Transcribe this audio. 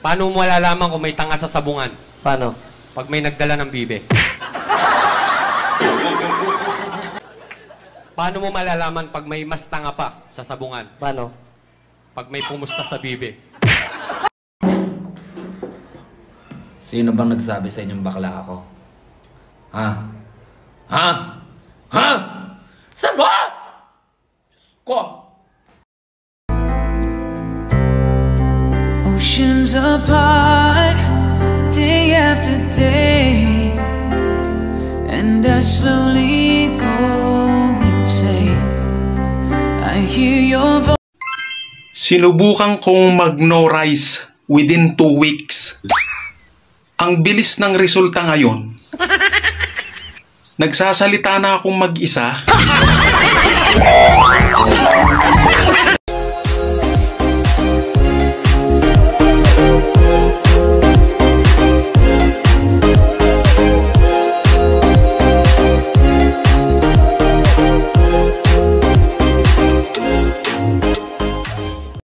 Paano mo malalaman kung may tanga sa sabungan? Paano? Pag may nagdala ng bibe. Paano mo malalaman pag may mas tanga pa sa sabungan? Paano? Pag may pumusta sa bibe. Sino bang nagsabi sa inyong bakla ako? Ha? Ha? Ha? Sagot! Diyos ko! Oceans apart, day after day, and I slowly go insane. I hear your voice. Sinubukan kong mag-no rice within 2 weeks. Ang bilis ng resulta ngayon. Nagsasalita na akong mag-isa.